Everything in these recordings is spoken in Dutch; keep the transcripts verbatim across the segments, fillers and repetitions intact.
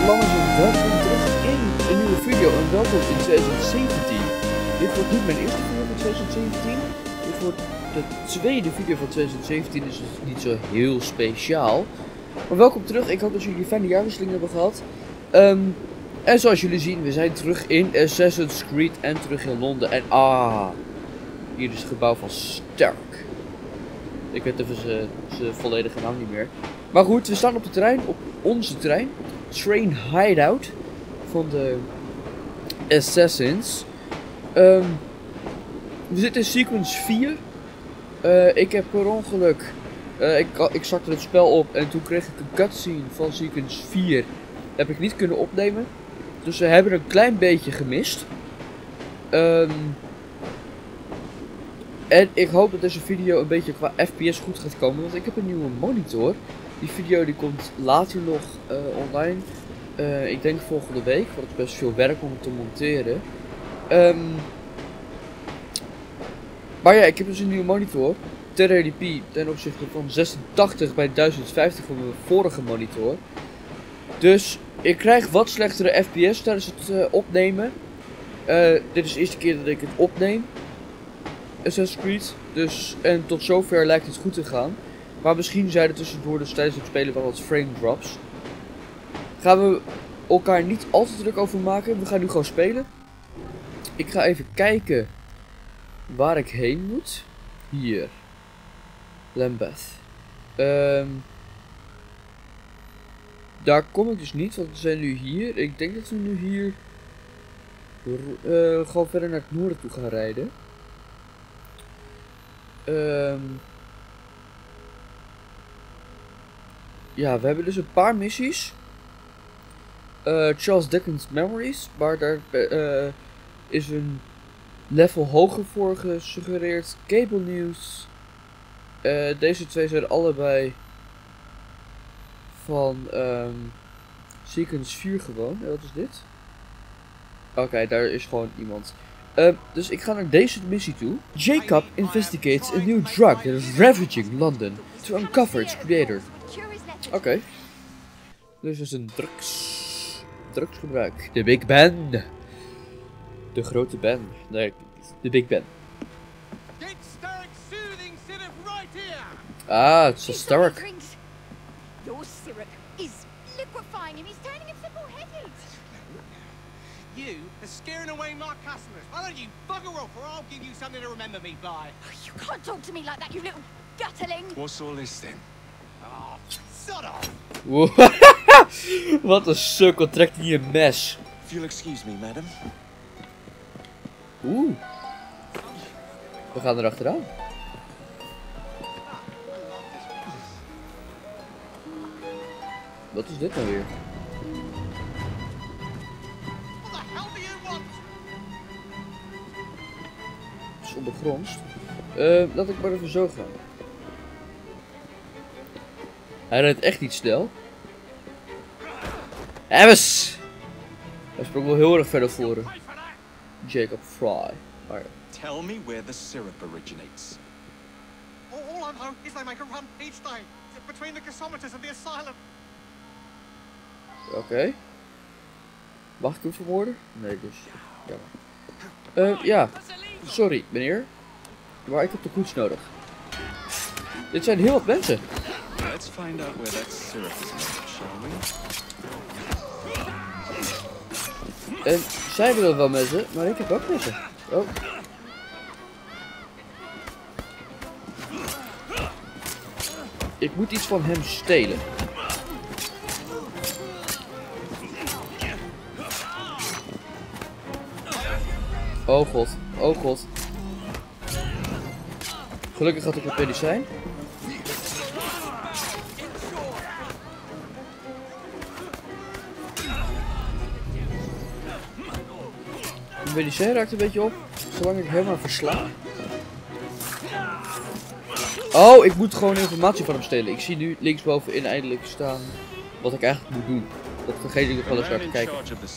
Lammers en welkom terug in een nieuwe video en welkom in twintig zeventien. Dit wordt niet mijn eerste video van twintig zeventien. Dit wordt de tweede video van twintig zeventien, dus het is niet zo heel speciaal. Maar welkom terug, ik hoop dat jullie een fijne jaarwisseling hebben gehad. Um, en zoals jullie zien, we zijn terug in Assassin's Creed en terug in Londen. En ah, hier is het gebouw van Stark. Ik weet even zijn volledige naam niet meer. Maar goed, we staan op de trein, op onze trein. Train Hideout van de Assassins. Um, we zitten in sequence vier. Uh, ik heb per ongeluk, uh, ik, ik zakte het spel op en toen kreeg ik een cutscene van sequence vier. Heb ik niet kunnen opnemen. Dus we hebben een klein beetje gemist. Um, en ik hoop dat deze video een beetje qua F P S goed gaat komen. Want ik heb een nieuwe monitor. Die video die komt later nog uh, online. Uh, ik denk volgende week. Want het is best veel werk om het te monteren. Um, maar ja, ik heb dus een nieuwe monitor. ten eighty p ten opzichte van zesentachtig bij duizend vijftig van mijn vorige monitor. Dus ik krijg wat slechtere F P S tijdens het uh, opnemen. Uh, dit is de eerste keer dat ik het opneem. Assassin's Creed. Dus, en tot zover lijkt het goed te gaan. Maar misschien zijn er tussendoor dus tijdens het spelen wel wat frame drops. Gaan we elkaar niet al te druk over maken. We gaan nu gewoon spelen. Ik ga even kijken waar ik heen moet. Hier. Lambeth. Um, daar kom ik dus niet, want we zijn nu hier. Ik denk dat we nu hier uh, gewoon verder naar het noorden toe gaan rijden. Um, ja, we hebben dus een paar missies. Uh, Charles Dickens Memories, maar daar uh, is een level hoger voor gesuggereerd. Cable News. Uh, deze twee zijn allebei van um, sequence vier gewoon. En wat is dit? Oké, okay, daar is gewoon iemand. Uh, dus ik ga naar deze missie toe. Jacob investigates a new drug that is ravaging London to uncover its creator. Oké. Okay. Dus is een drugs... drugsgebruik. De Big Ben. De grote Ben. Nee, de Big Ben. Ah, het is Stark. Your syrup is liquefying him. He's turning him simple-headed. You are scaring away my customers. Why don't you bugger off or I'll give you something to remember me by. You can't talk to me like that, you little gutterling. What's all this then? Oh, sod off. Wat een sukkel, trekt hij een mes. If you'll excuse me, madam. Oeh. We gaan er achteraan. Wat is dit nou weer? What the hell do you want? Het is ondergronds. Uh, laat ik maar even zo gaan. Hij rijdt echt niet snel. Ebbes! Hij sprong wel heel erg verder voren. Jacob Fry. Maar... Tell me where the syrup originates. All, all I know is they make a run each day between the gasometers of the asylum. Oké. Okay. Mag ik hem vermoorden? Nee, dus. Ja. Uh, ja. Sorry, meneer. Maar ik heb de koets nodig. Dit zijn heel wat mensen. Let's find out where that syrup is made, shall we? En zij willen wel messen, maar ik heb ook messen. Oh. Ik moet iets van hem stelen. Oh god, oh god. Gelukkig had ik een medicijn. De medicijn raakt een beetje op, zolang ik helemaal versla. Oh, ik moet gewoon informatie van hem stelen. Ik zie nu linksbovenin eindelijk staan wat ik eigenlijk moet doen. Dat vergeet ik nog wel eens naar te kijken.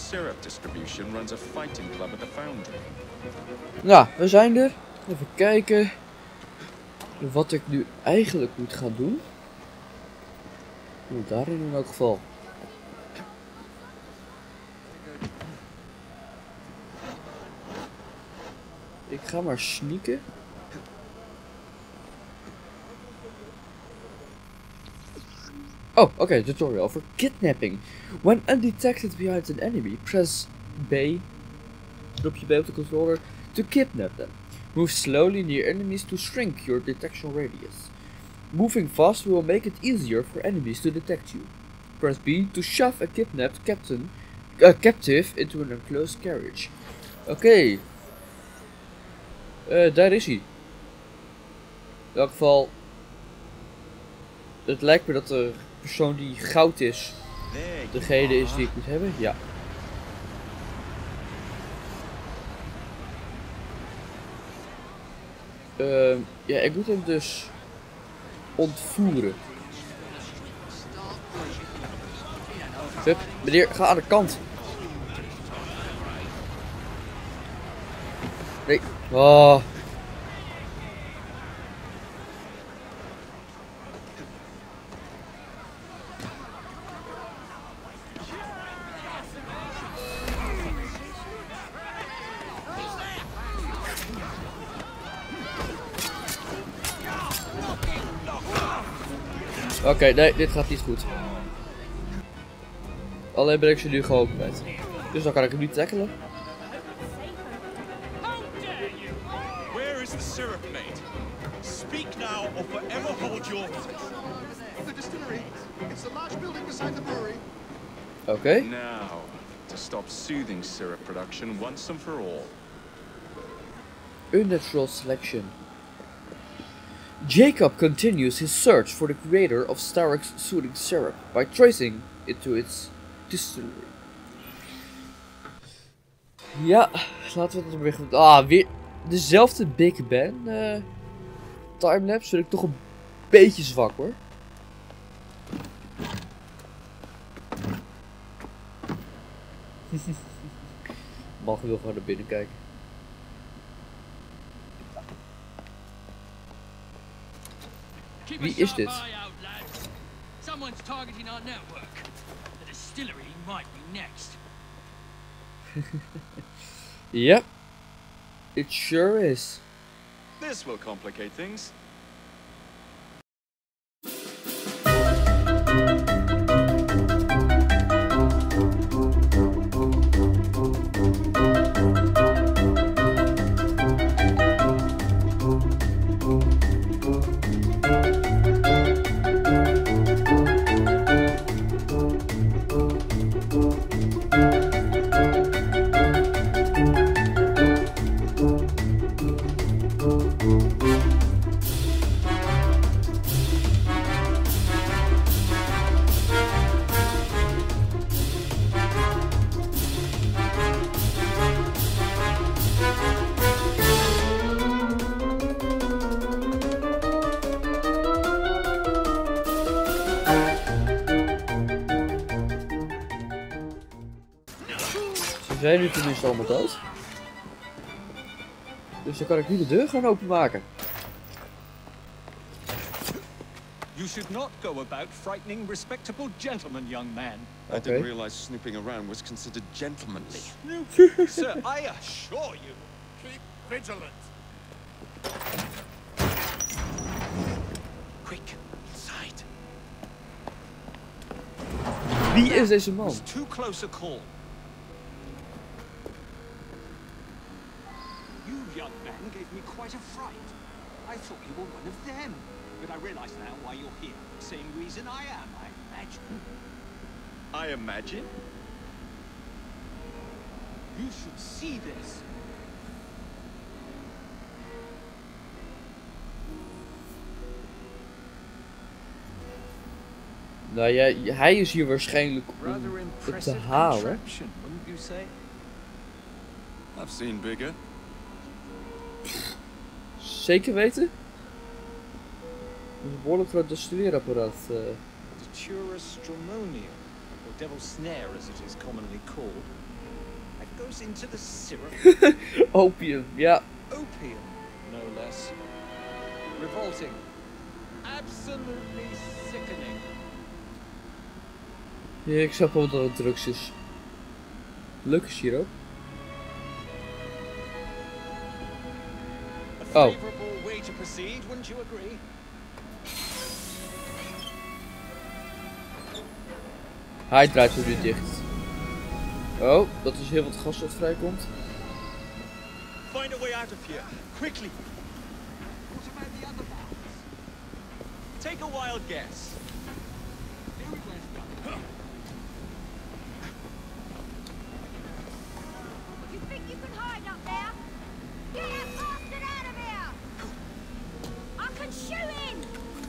Nou, we zijn er. Even kijken wat ik nu eigenlijk moet gaan doen. Nou, daarin in elk geval. Ik ga maar sneaken. Oh, oké, okay, tutorial for kidnapping. When undetected behind an enemy, press B, drop je B op de controller, to kidnap them. Move slowly near enemies to shrink your detection radius. Moving fast will make it easier for enemies to detect you. Press B to shove a kidnapped captain, uh, captive into an enclosed carriage. Oké. Okay. Uh, daar is hij. In elk geval. Het lijkt me dat de persoon die goud is, degene is die ik moet hebben. Ja. Uh, ja, ik moet hem dus ontvoeren. Hup, meneer, ga aan de kant. Nee. Oh. Oké, okay, nee, dit gaat niet goed. Alleen ben ik ze nu gewoon kwijt. Dus dan kan ik hem niet tackelen. Where is the syrup, mate? Speak now or forever hold your The distillery. It's the large building beside the brewery. Oké. Okay. Now, to stop soothing syrup production once and for all. Unnatural selection. Jacob continues his search for the creator of Starrick's soothing syrup by tracing it to its distillery. Ja, laten we het weer gaan. Ah, weer dezelfde Big Ben uh, timelapse. Vind ik toch een beetje zwak hoor. Mag wil gewoon naar binnen kijken. Wie is dit? Someone's targeting our network. The distillery might be next. Yep. It sure is. This will complicate things. Ze zijn nu tenminste allemaal dood. Dus dan kan ik nu de deur gaan openmaken. You should not go about frightening respectable gentlemen, young man. I Okay. didn't realize snooping around was considered gentlemanly. Sir, I assure you. Keep vigilant. Quick, inside. Wie is deze man? Was too close a call. You young man gave me quite a fright. I thought you were one of them. But I realize now why you're here. Same reason I am, I imagine. I imagine? You should see this. Nou ja, hij is hier waarschijnlijk om Rather het te impressive halen. contraption, wouldn't you say? I've seen bigger. Zeker weten? Een behoorlijk groot destilleerapparaat. Uh. Datura stramonium, or devil's snare as it is commonly called. It goes into the syrup. Opium, ja. Opium, no less. Revolting. Absolutely sickening. Ja, ik snap wel dat het drugs is. Leuke siroop. Oh. favorable way to proceed, wouldn't you agree? Hij draait er nu dicht. Oh, dat is heel wat gas dat vrijkomt. Find a way out of here, quickly. What about the other valves? Take a wild guess. You think you can hide up there? Get that bastard out of here! I can shoot him!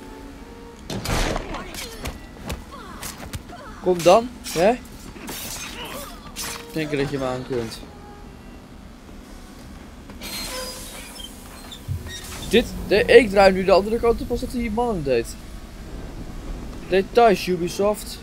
Kom dan, hè? Denk dat je hem aan kunt. Dit, de, ik draai nu de andere kant op als dat die man hem deed. Details, Ubisoft.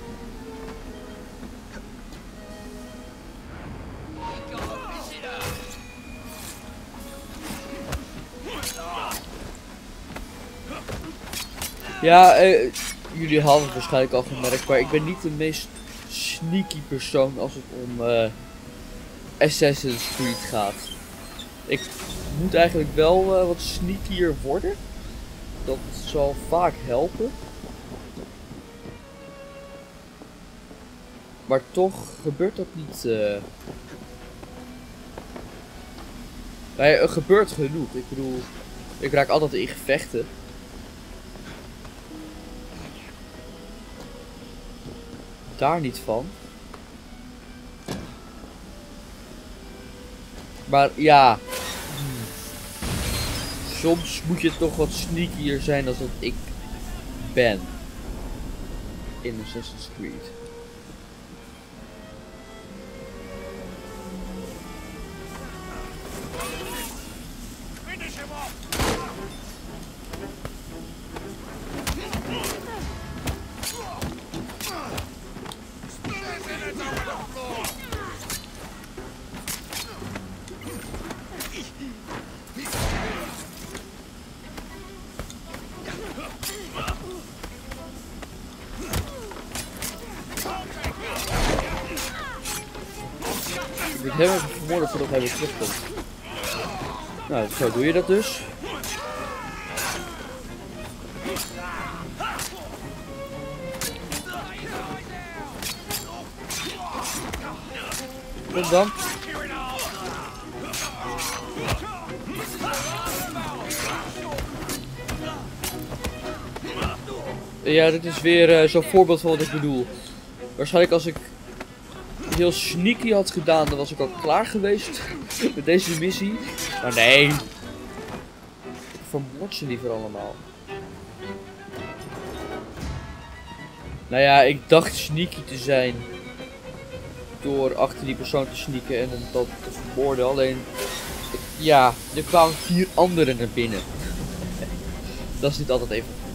Ja, eh, jullie hadden het waarschijnlijk al gemerkt, maar ik ben niet de meest sneaky persoon als het om uh, Assassin's Creed gaat. Ik moet eigenlijk wel uh, wat sneakier worden. Dat zal vaak helpen. Maar toch gebeurt dat niet. Uh... Nee, het gebeurt genoeg. Ik bedoel, ik raak altijd in gevechten. Daar niet van. Maar ja. Hmm. Soms moet je toch wat sneakier zijn dan dat ik ben. In Assassin's Creed. Finish him off! Ik moet hem even vermoorden voordat hij weer terugkomt. Nou, zo doe je dat dus. Kom dan. Ja, dit is weer uh, zo'n voorbeeld van wat ik bedoel. Waarschijnlijk als ik heel sneaky had gedaan, dan was ik al klaar geweest met deze missie. Maar nee. Ik vermoord ze liever allemaal. Nou ja, ik dacht sneaky te zijn. Door achter die persoon te sneaken en hem dan te vermoorden. Alleen, ja, er kwamen vier anderen naar binnen. Dat is niet altijd even handig.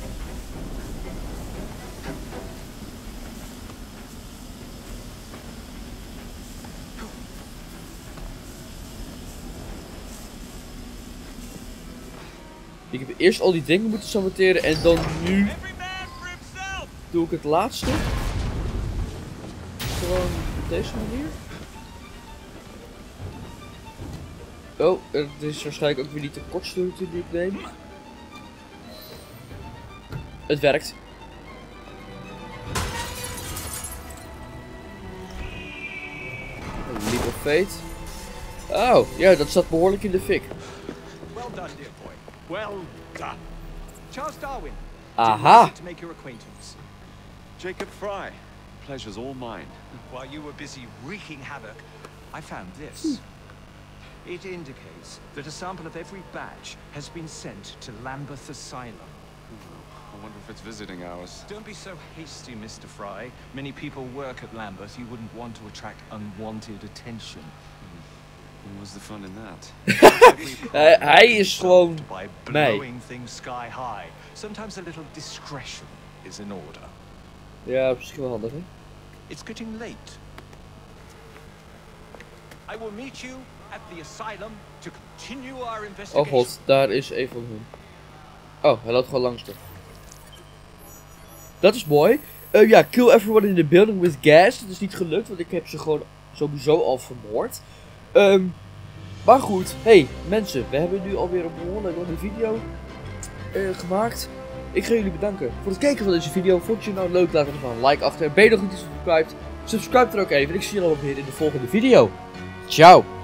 Ik heb eerst al die dingen moeten saboteren en dan nu doe ik het laatste. Gewoon op deze manier. Oh, het is waarschijnlijk ook weer niet de kortste route die ik neem. Het werkt. Een leap of fate. Oh, ja, dat zat behoorlijk in de fik. Well done, dear boy. Well done. Charles Darwin. Aha. To make your acquaintance. Jacob Fry. Pleasure's all mine. While you were busy wreaking havoc, I found this. It indicates that a sample of every batch has been sent to Lambeth Asylum. I wonder if it's visiting hours. Don't be so hasty, Mister Fry. Many people work at Lambeth. You wouldn't want to attract unwanted attention. And what's the fun in that? hij, hij is gewoon by mij. blowing things sky high. Sometimes a little discretion is in order. Ja, misschien wel handig, hè? It's getting late. I will meet you at the asylum to continue our Oh investigation. god, daar is een van hun. Oh, hij loopt gewoon langs er. Dat is mooi. Uh, ja, kill everyone in the building with gas. Dat is niet gelukt, want ik heb ze gewoon sowieso al vermoord. Um, Maar goed, hey mensen, we hebben nu alweer een behoorlijk lange video uh, gemaakt. Ik ga jullie bedanken voor het kijken van deze video. Vond je het nou leuk, laat er een like achter. Ben je nog niet subscribed? Subscribe er ook even en ik zie jullie alweer in de volgende video. Ciao!